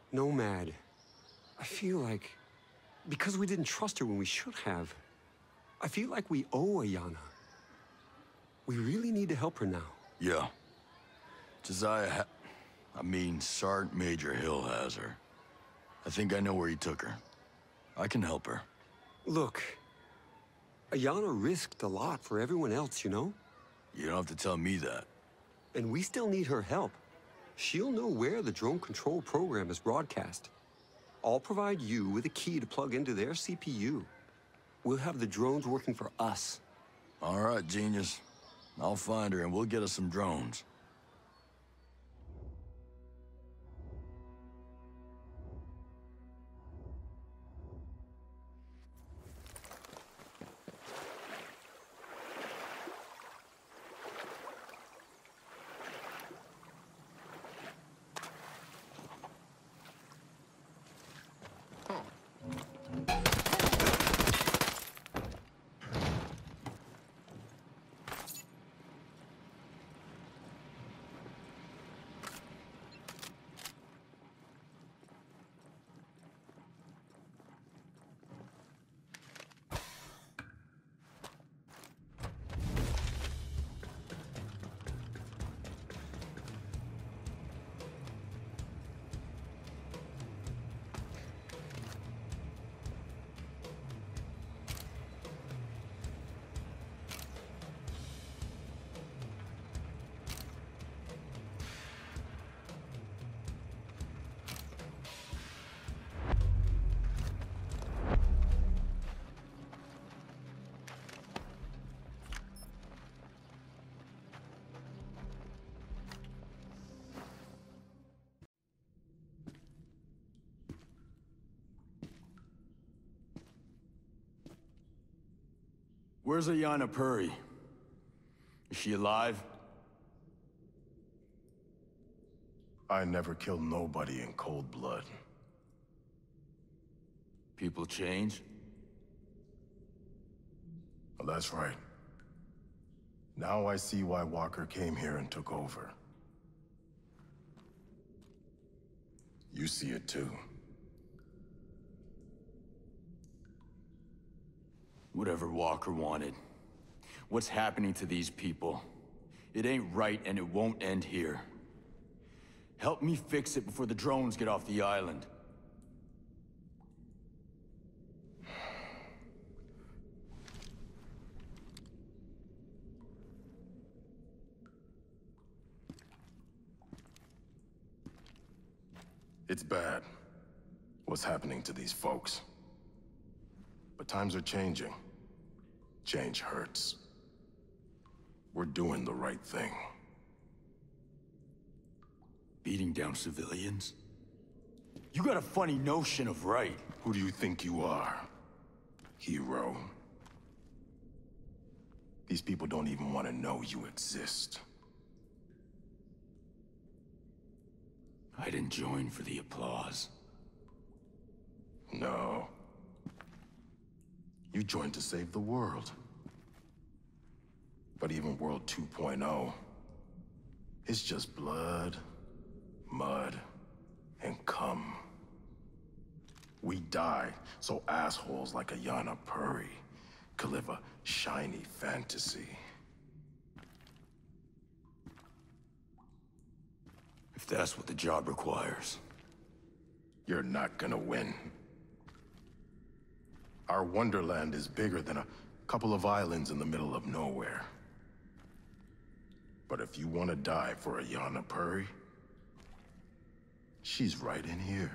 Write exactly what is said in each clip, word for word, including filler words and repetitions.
Nomad, I feel like... because we didn't trust her when we should have. I feel like we owe Ayana. We really need to help her now. Yeah. Josiah ha I mean, Sergeant Major Hill has her. I think I know where he took her. I can help her. Look, Ayana risked a lot for everyone else, you know? You don't have to tell me that. And we still need her help. She'll know where the drone control program is broadcast. I'll provide you with a key to plug into their C P U. We'll have the drones working for us. All right, genius. I'll find her and we'll get us some drones. Where's Ayana Puri? Is she alive? I never killed nobody in cold blood. People change? Well, that's right. Now I see why Walker came here and took over. You see it too. Whatever Walker wanted. What's happening to these people? It ain't right and it won't end here. Help me fix it before the drones get off the island. It's bad, what's happening to these folks. But times are changing. Change hurts. We're doing the right thing. Beating down civilians? You got a funny notion of right. Who do you think you are, hero? These people don't even want to know you exist. I didn't join for the applause. No. You joined to save the world. But even World two point oh, it's just blood, mud, and cum. We died so assholes like Ayana Puri could live a shiny fantasy. If that's what the job requires. You're not gonna win. Our wonderland is bigger than a couple of islands in the middle of nowhere. But if you want to die for Ayana Puri, she's right in here.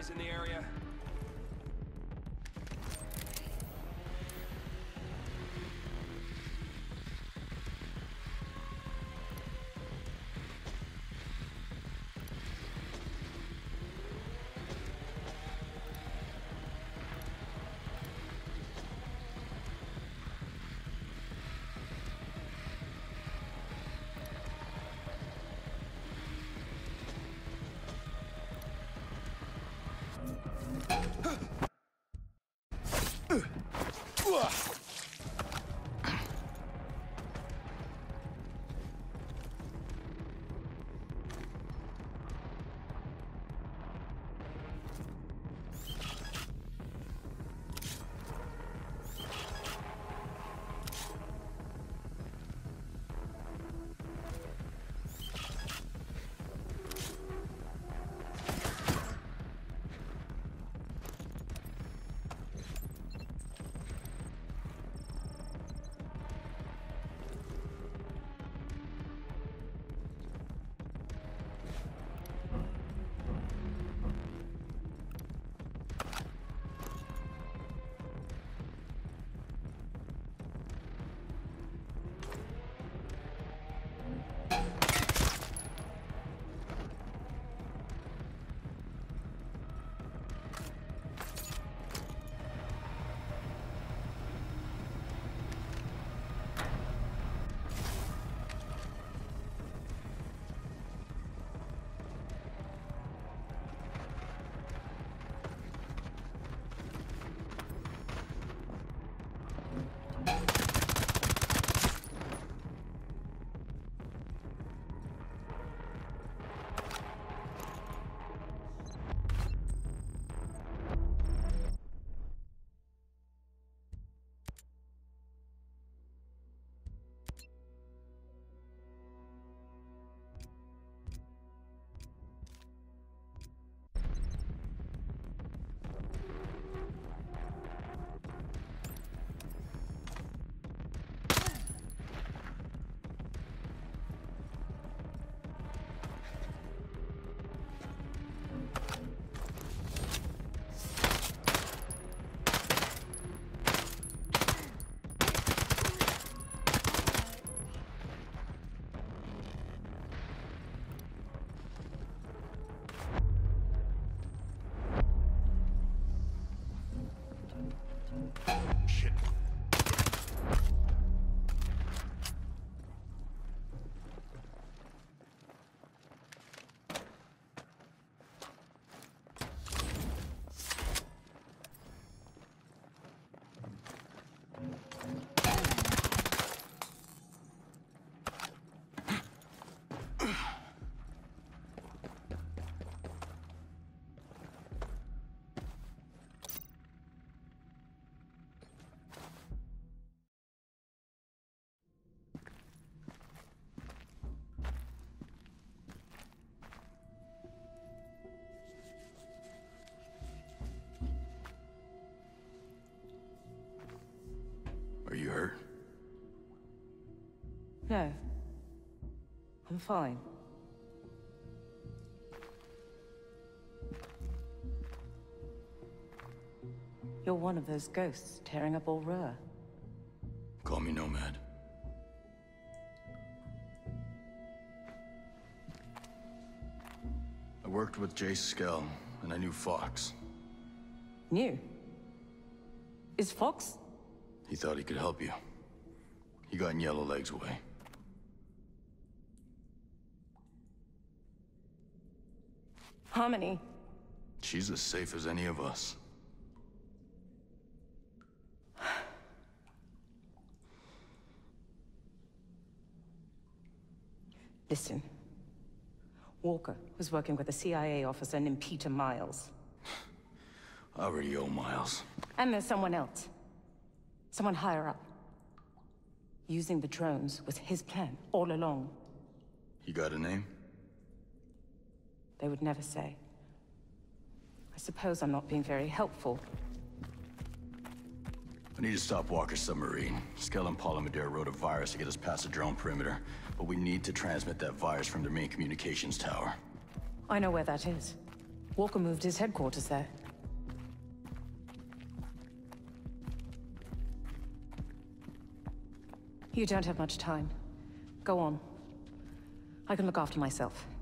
guys in the area? Are you hurt? No. I'm fine. You're one of those ghosts tearing up Aurora. Call me Nomad. I worked with Jace Skell, and I knew Fox. Knew? Is Fox? He thought he could help you. He got in Yellowleg's way. Harmony. She's as safe as any of us. Listen. Walker was working with a C I A officer named Peter Miles. I already owe Miles. And there's someone else. Someone higher up. Using the drones was his plan all along. You got a name? They would never say. I suppose I'm not being very helpful. I need to stop Walker's submarine. Skell and Polymadere wrote a virus to get us past the drone perimeter, but we need to transmit that virus from their main communications tower. I know where that is. Walker moved his headquarters there. You don't have much time. Go on. I can look after myself.